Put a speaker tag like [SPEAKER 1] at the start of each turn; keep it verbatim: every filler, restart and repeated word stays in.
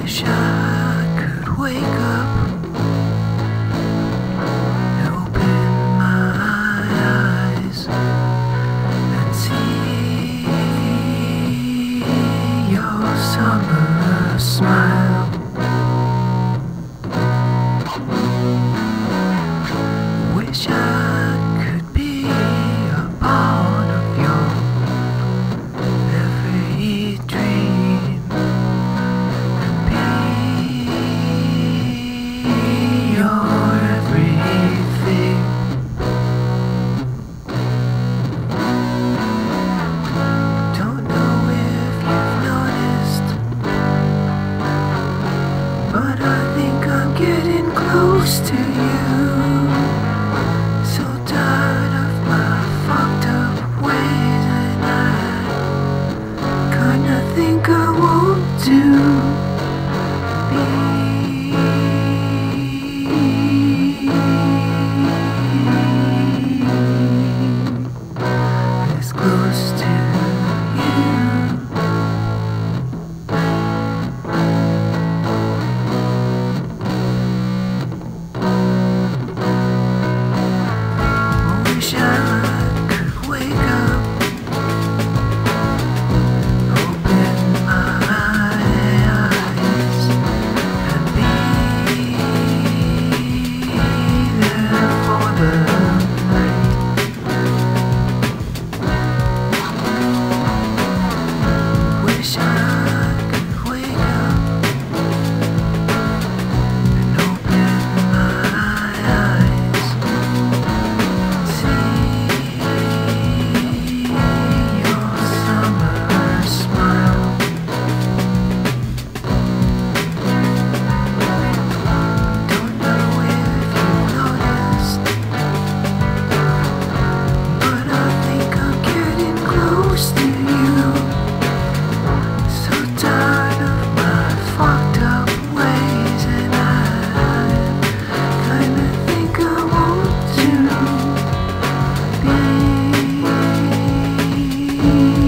[SPEAKER 1] wish I could wake up and open my eyes and see your summer smile. Wish I could be a part of your every dream and be your everything. Don't know if you've noticed, but I think I'm getting close to you. So tired of my fucked up ways, and I kinda think I want to be as close to you. Wish I could wake up, open my eyes, and be there for the night. Wish I could wake up and open my eyes, see your summer smile. Don't know if you noticed, but I think I'm getting close to you. So tired of my fucked up ways, and I kinda think I want to be